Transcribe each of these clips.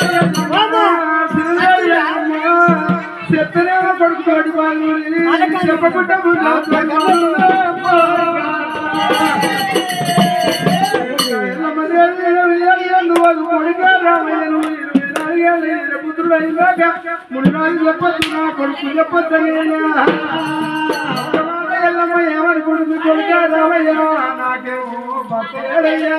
చెత్తనేమో కొడుకుతోటి వాళ్ళు చెప్పకుండా కొడుక రామయ్యను 24 ఏళ్ళ పుత్రుడు అయినాక 3 నాలుగు చెప్పొద్దు నా కొడుకు చెప్పొద్దనేనా ఎల్లమ్మ ఏమని కొడుకు కొడుక రామయ్య నాకేమో బతలేడయ్యా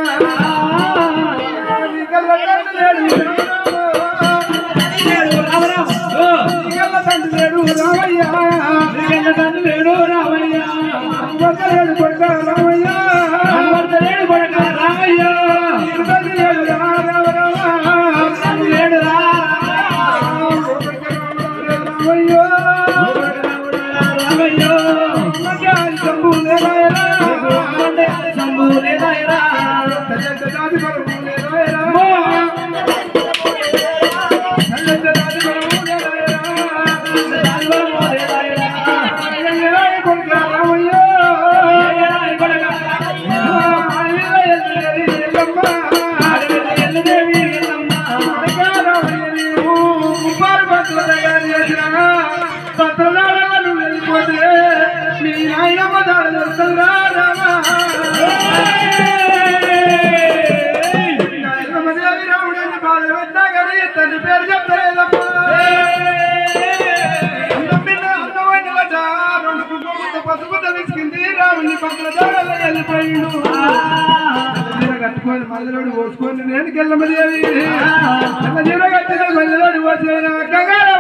తండ్రి లేడు రామయ్య తండ్రి లేడు రామయ్య లేడు కొడుక రామయ్య లేడు కొడుక రామయ్య తండ్రి లేడు లేడు రామయ్య తండ్రి పేరు చెప్పలేదమ్మా పసుపుత తీసుకుంది రాముని పక్కన దాడల్లో వెళ్ళిపోయిండు కట్టుకొని మల్లెలోడు పోసుకొని నేను గెల్లమదేవి జీర కట్టిన మల్లెలోడు పోసిన గంగారా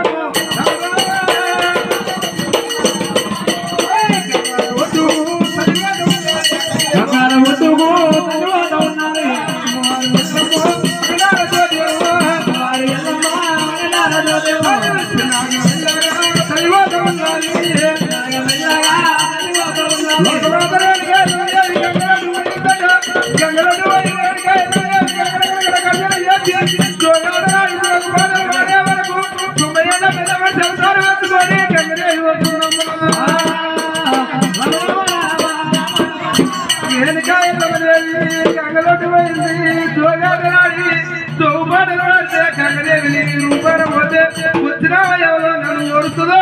గంగలోటి పోయింది జోగాడి తోపాటలు పడితే గంగదేవి రూపాయలు పోతే వచ్చిన ఎవరో నన్ను ఓడుతుందో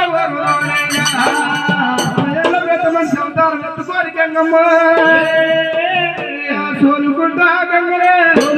మనిషి అవతారం ఎత్తుకోని గంగమ్మ సోలుకుంటా గంగలే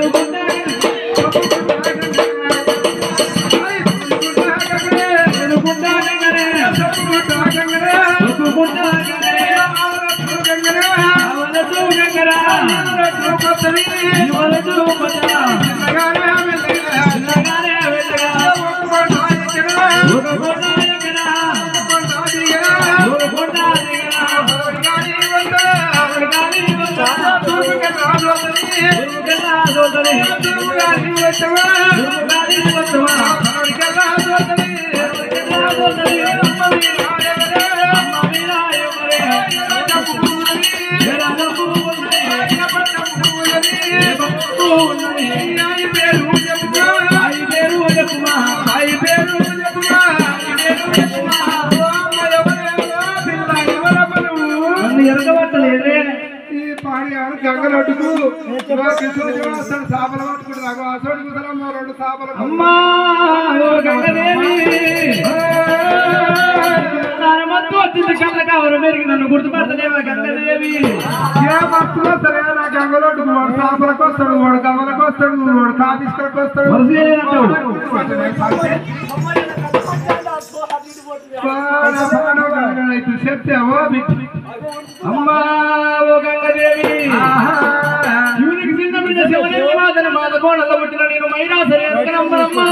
గంగలొడ్డుకు చేపలు పట్టుకుంటున్నాకు అసోడు కుదరమ్మ 2 చేపలు అమ్మా నన్ను గుర్తుపడతలేవా గంగదేవి ఏ భక్తులో సరే నా గంగలొడ్డుకు వాడు చేపలకు వస్తాడు వాడు గమలకు వస్తాడు వాడు కాఫీస్కరకు వస్తాడు చెప్తావో అమ్మా ఓ గంగదేవి శివునికి చిన్న బిడ్డ శివనేవి మాతను మాత కోణలో పుట్టిన నేను మైనా సరే అమ్మమ్మ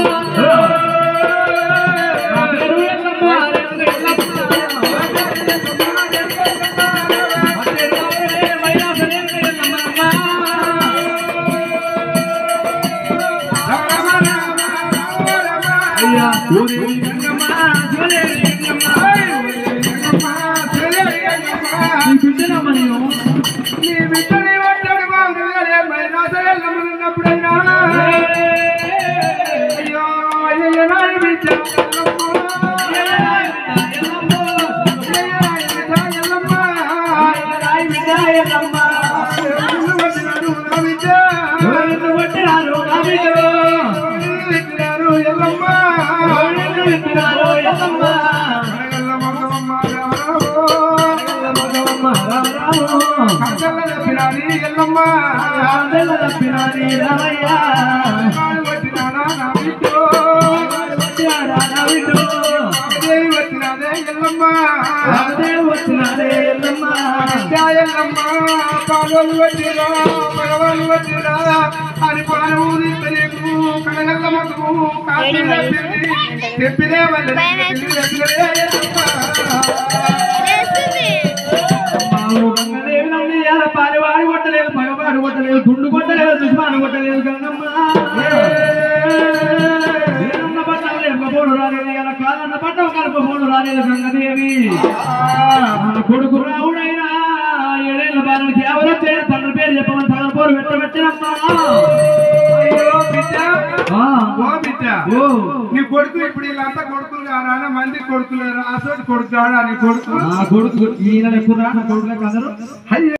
నీలమయ్యా వచ్చినాడా నా బిడ్డో నా బిడ్డ దేవి వచ్చినాదే ఎల్లమ్మ వచ్చినాడే ఎల్లమ్మ ఎల్లమ్మ పాలు వచ్చినా మగవాళ్ళు వచ్చినా అని పాలు నీకు కడగల్లమ్మకు కాపీ తెప్పిదే వాళ్ళు గంగదేవి నంది ఇలా పాలివాడు కొట్టలేదు మగవాడు కొట్టలేదు గుండు కొట్టలేదు దుష్మాను కొట్టలేదు గంగమ్మ నేనున్న పట్టం లేకపోడు రాలేదు ఇలా కాదన్న పట్టం కలపబోడు రాలేదు గంగదేవి కొడుకు రావుడైనా 7 ఏళ్ల బాలుడికి ఎవరో చేయడం తండ్రి పేరు చెప్పమని తగలపోరు పెట్టబెట్టినమ్మా నీ కొడుకు ఇప్పుడు వీళ్ళంతా కొడుకులు కాడా మంది కొడుకులు రాసోటి కొడుకు కాడా నీ కొడుకు కొడుకు ఈయన ఎక్కువ కొడుకులే కాదు